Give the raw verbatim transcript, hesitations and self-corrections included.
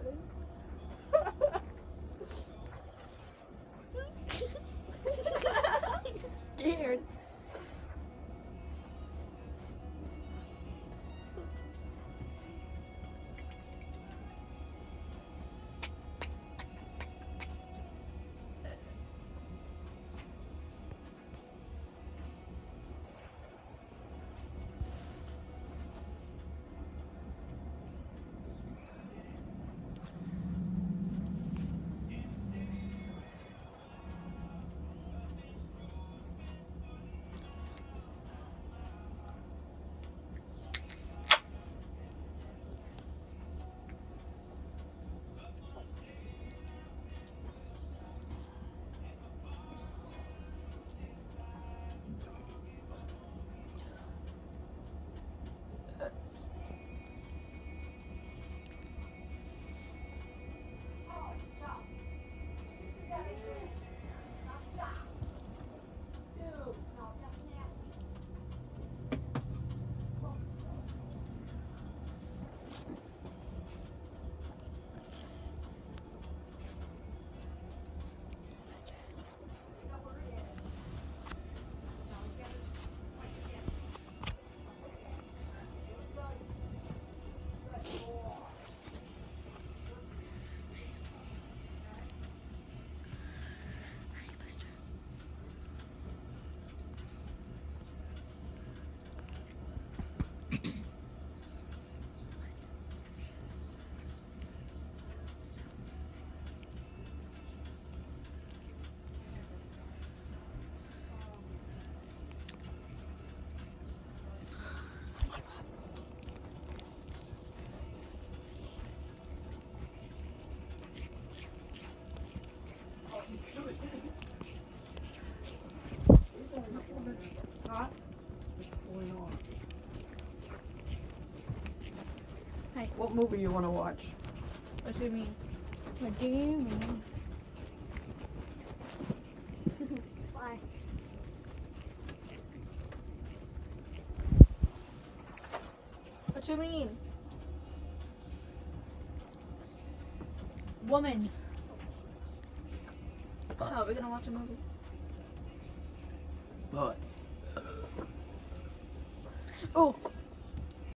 recording. Scared. Hey. What movie you want to watch? What do you mean? What do you mean? Why? What do you mean? Woman. Oh, we're gonna watch a movie. But. Oh.